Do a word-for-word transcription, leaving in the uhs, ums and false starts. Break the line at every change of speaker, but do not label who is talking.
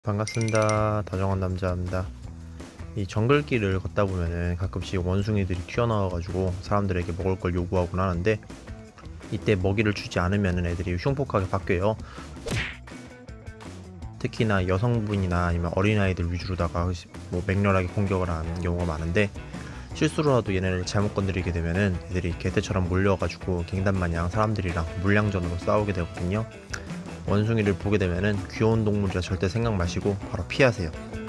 반갑습니다. 다정한 남자입니다. 이 정글길을 걷다 보면은 가끔씩 원숭이들이 튀어나와가지고 사람들에게 먹을 걸 요구하곤 하는데, 이때 먹이를 주지 않으면은 애들이 흉폭하게 바뀌어요. 특히나 여성분이나 아니면 어린아이들 위주로다가 뭐 맹렬하게 공격을 하는 경우가 많은데, 실수로라도 얘네를 잘못 건드리게 되면은 애들이 개떼처럼 몰려가지고 갱단마냥 사람들이랑 물량전으로 싸우게 되거든요. 원숭이를 보게 되면은 귀여운 동물이라 절대 생각 마시고 바로 피하세요.